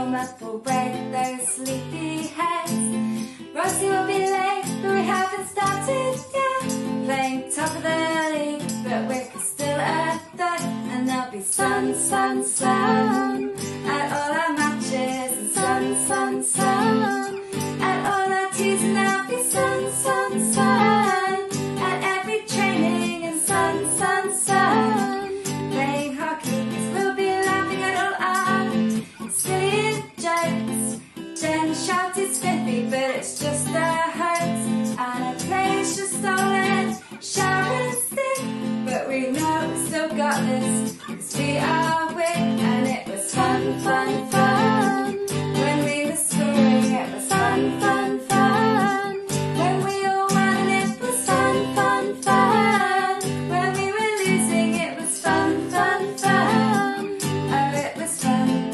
warm up, we'll wake those sleepy heads. Rosie will be late, but we haven't started yet. Playing top of the league, but we're still a third. And there'll be sun, sun, sun at all our matches, and sun, sun, sun at all our teas, and there'll be sun, sun, sun at every training, and sun, sun, sun playing hockey, 'cause we'll be laughing at all our silly jokes. Jen shouted spiffy, but it's just a hoax, and a plane's just stolen, shower and stick, but we know we still got this, 'cause we are Wick, and it was fun, fun, fun. When we were scoring, it was fun, fun, fun. When we all won, it was fun, fun, fun. When we were losing, it was fun, fun, fun. Oh, it was fun.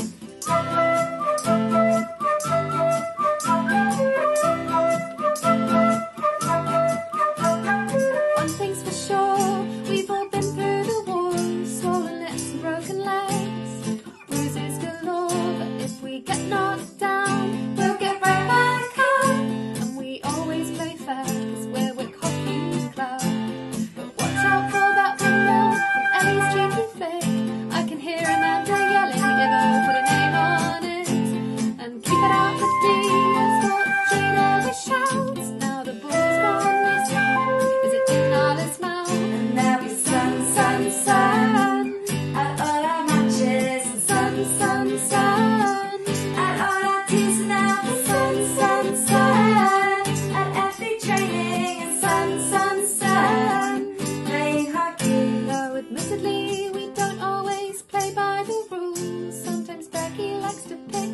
One thing's for sure, we've all been through the war, swollen lips and broken legs, bruises galore, but if we get knocked down, we'll get right back up, and we always play fair, 'cause we're Wick Hockey Club. But watch out for that windmill from Ellie's cheeky flick, I can hear Amanda yelling, if I'll put a name on it, and keep it out the deeds, but Gina the shouts, now the ball's gone missing, is it in Nala's mouth? And there'll be sun, sun, sun at all our matches, and sun, sun, sun at all our teas, and there'll be sun, sun, sun at every training, and sun, sun, sun playing hockey. Though admittedly we don't always play by the rules, sometimes Becky likes to pick